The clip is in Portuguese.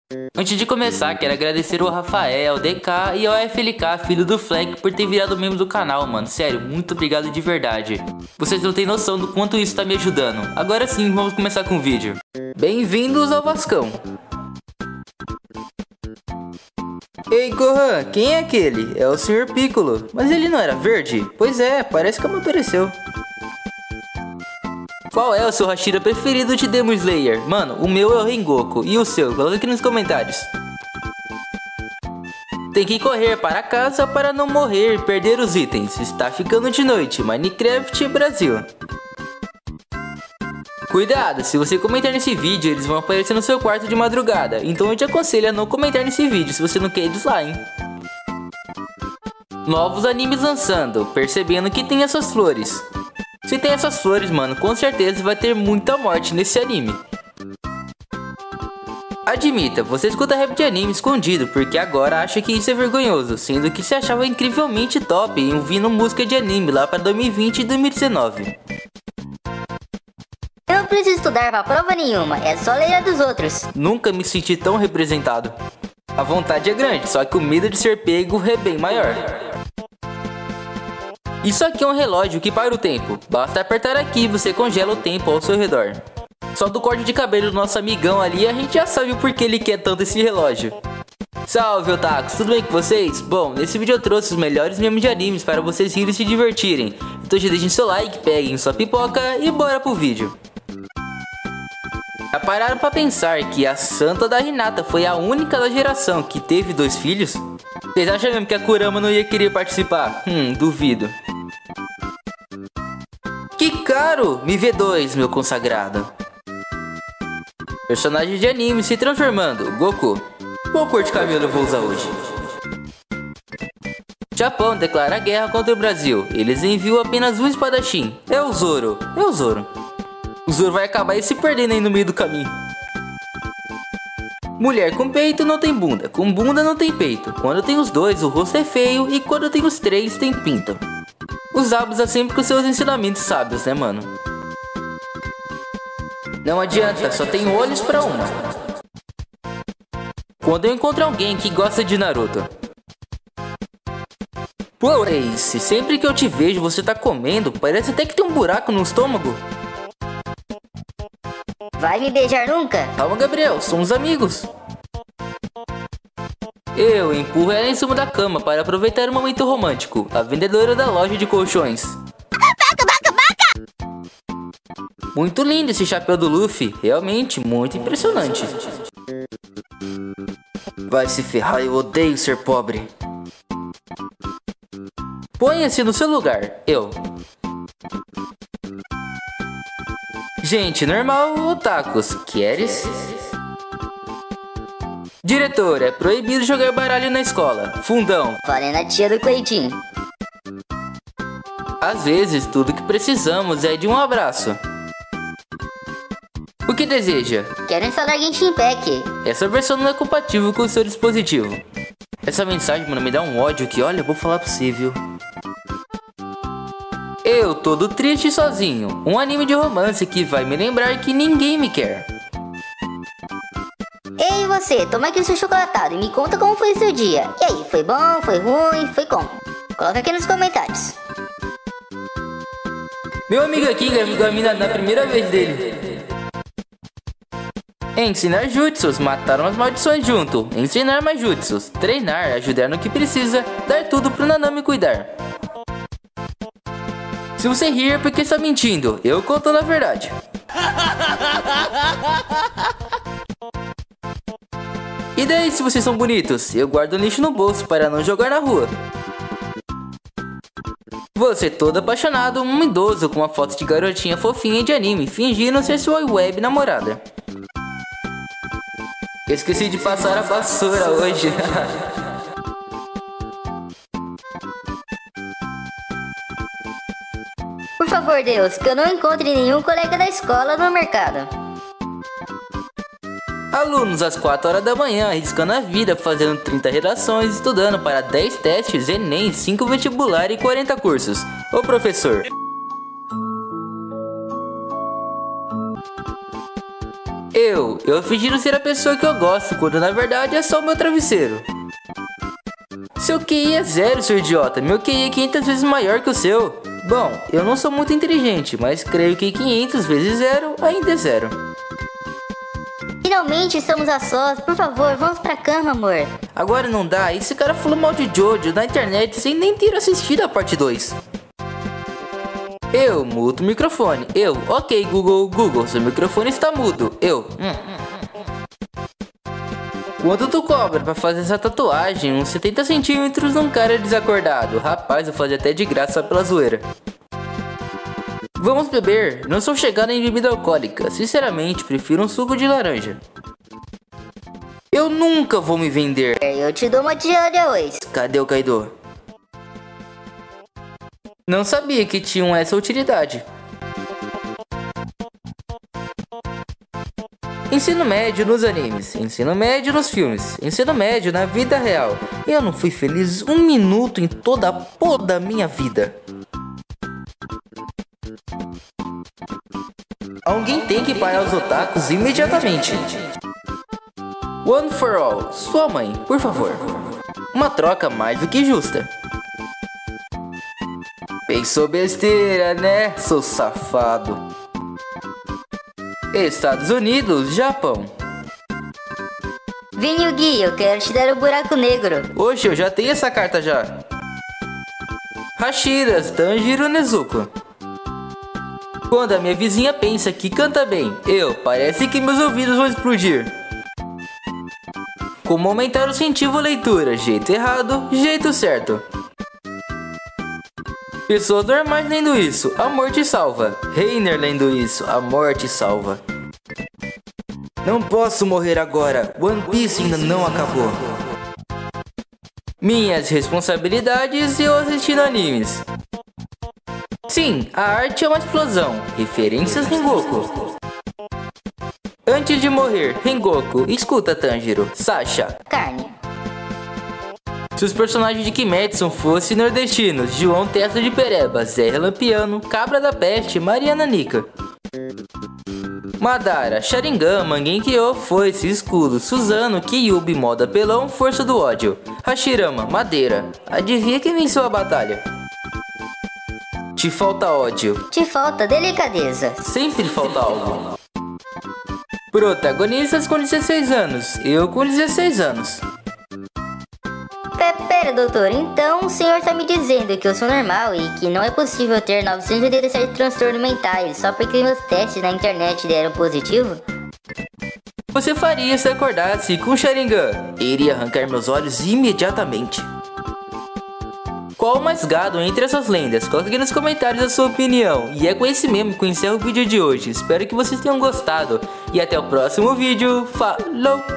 Antes de começar, quero agradecer o Rafael, DK e ao FLK, filho do Fleck, por ter virado membro do canal, mano. Sério, muito obrigado de verdade. Vocês não têm noção do quanto isso tá me ajudando. Agora sim, vamos começar com o vídeo. Bem-vindos ao Vascão. Ei, Gohan, quem é aquele? É o Sr. Piccolo. Mas ele não era verde? Pois é, parece que amadureceu. Qual é o seu Hashira preferido de Demon Slayer? Mano, o meu é o Rengoku. E o seu? Coloca aqui nos comentários. Tem que correr para casa para não morrer e perder os itens. Está ficando de noite. Minecraft Brasil. Cuidado, se você comentar nesse vídeo, eles vão aparecer no seu quarto de madrugada. Então eu te aconselho a não comentar nesse vídeo, se você não quer eles lá, hein? Novos animes lançando, percebendo que tem essas flores. Se tem essas flores, mano, com certeza vai ter muita morte nesse anime. Admita, você escuta rap de anime escondido, porque agora acha que isso é vergonhoso, sendo que se achava incrivelmente top em ouvindo música de anime lá para 2020 e 2019. Eu não preciso estudar pra prova nenhuma, é só ler a dos outros. Nunca me senti tão representado. A vontade é grande, só que o medo de ser pego é bem maior. Isso aqui é um relógio que para o tempo. Basta apertar aqui e você congela o tempo ao seu redor. Só do corte de cabelo do nosso amigão ali a gente já sabe o porquê ele quer tanto esse relógio. Salve, otakus, tudo bem com vocês? Bom, nesse vídeo eu trouxe os melhores memes de animes para vocês rirem e se divertirem. Então já deixem seu like, peguem sua pipoca e bora pro vídeo. Já pararam pra pensar que a santa da Hinata foi a única da geração que teve 2 filhos? Vocês acham mesmo que a Kurama não ia querer participar? Duvido. Que caro! Me vê 2, meu consagrado. Personagem de anime se transformando, Goku. Qual cor de cabelo eu vou usar hoje? Japão declara guerra contra o Brasil. Eles enviam apenas um espadachim. É o Zoro. É o Zoro. O Zoro vai acabar se perdendo aí no meio do caminho. Mulher com peito não tem bunda, com bunda não tem peito. Quando tem os 2, o rosto é feio, e quando tem os 3, tem pinto. Os Zabuza sempre com seus ensinamentos sábios, né, mano? Não adianta, só tem olhos pra uma. Quando eu encontro alguém que gosta de Naruto. Pô, Ace, sempre que eu te vejo você tá comendo, parece até que tem um buraco no estômago. Vai me beijar nunca? Calma, Gabriel, somos amigos. Eu empurro ela em cima da cama para aproveitar o momento romântico. A vendedora da loja de colchões. Muito lindo esse chapéu do Luffy. Realmente muito impressionante. Vai se ferrar, eu odeio ser pobre. Ponha-se no seu lugar. Eu. Gente, normal, otakus. Queres? Diretor, é proibido jogar baralho na escola. Fundão. Falei na tia do Cleitinho. Às vezes, tudo que precisamos é de um abraço. O que deseja? Quero instalar Genshin Impact. Essa versão não é compatível com o seu dispositivo. Essa mensagem, mano, me dá um ódio que, olha, eu vou falar pra você, viu? Eu, todo triste e sozinho. Um anime de romance que vai me lembrar que ninguém me quer. Ei, você, toma aqui o seu chocolatado e me conta como foi o seu dia. E aí, foi bom, foi ruim, foi como? Coloca aqui nos comentários. Meu amigo aqui engravidou a mina na primeira vez dele. Ensinar jutsus, mataram as maldições junto. Ensinar mais jutsus, treinar, ajudar no que precisa, dar tudo pro Nanami cuidar. Se você rir é porque está mentindo, eu contando a verdade. E daí se vocês são bonitos? Eu guardo o lixo no bolso para não jogar na rua. Você todo apaixonado, um idoso com uma foto de garotinha fofinha de anime, fingindo ser sua web namorada. Eu esqueci de passar a vassoura hoje. Por favor, Deus, que eu não encontre nenhum colega da escola no mercado. Alunos às 4 horas da manhã, arriscando a vida, fazendo 30 redações, estudando para 10 testes, Enem, 5 vestibular e 40 cursos. Ô professor. Eu fingindo ser a pessoa que eu gosto, quando na verdade é só o meu travesseiro. Seu QI é 0, seu idiota. Meu QI é 500 vezes maior que o seu. Bom, eu não sou muito inteligente, mas creio que 500 vezes 0 ainda é 0. Finalmente estamos a sós. Por favor, vamos pra cama, amor. Agora não dá. Esse cara falou mal de Jojo na internet sem nem ter assistido a parte 2. Eu muto o microfone. Ok, Google, seu microfone está mudo. Quanto tu cobra pra fazer essa tatuagem? Uns 70 centímetros num cara desacordado. Rapaz, eu fazia até de graça só pela zoeira. Vamos beber. Não sou chegado em bebida alcoólica. Sinceramente, prefiro um suco de laranja. Eu nunca vou me vender. Eu te dou uma tigela de arroz. Cadê o Kaido? Não sabia que tinham essa utilidade. Ensino médio nos animes, ensino médio nos filmes, ensino médio na vida real. Eu não fui feliz um minuto em toda a porra da minha vida. Alguém tem que parar os otakus imediatamente. One for all, sua mãe, por favor. Uma troca mais do que justa. Pensou besteira, né, seu safado? Estados Unidos, Japão. Vini Yugi, eu quero te dar o buraco negro. Oxe, eu já tenho essa carta já. Hashiras, Tanjiro Nezuko. Quando a minha vizinha pensa que canta bem, parece que meus ouvidos vão explodir. Como aumentar o incentivo à leitura? Jeito errado, jeito certo. Pessoas normais lendo isso, a morte salva. Reiner lendo isso, a morte salva. Não posso morrer agora, One Piece ainda não acabou. Minhas responsabilidades eu assistindo animes. Sim, a arte é uma explosão. Referências Rengoku. Antes de morrer, Rengoku, escuta Tanjiro, Sasha. Carne. Se os personagens de Kimetsu fossem nordestinos, João Testa de Pereba, Zé Lampiano, Cabra da Peste, Mariana Nika. Madara, Sharingan, Mangenkyo, Foice, Escudo, Suzano, Kyuubi, Moda Pelão, Força do Ódio. Hashirama, Madeira. Adivinha quem venceu a batalha? Te falta ódio. Te falta delicadeza. Sempre falta algo. Protagonistas com 16 anos, eu com 16 anos. Pera, doutor, então o senhor tá me dizendo que eu sou normal e que não é possível ter 987 transtornos mentais só porque meus testes na internet deram positivo? Você faria se acordasse com Sharingan. Iria arrancar meus olhos imediatamente. Qual o mais gado entre essas lendas? Coloque aqui nos comentários a sua opinião. E é com esse meme que eu encerro o vídeo de hoje. Espero que vocês tenham gostado. E até o próximo vídeo. Falou!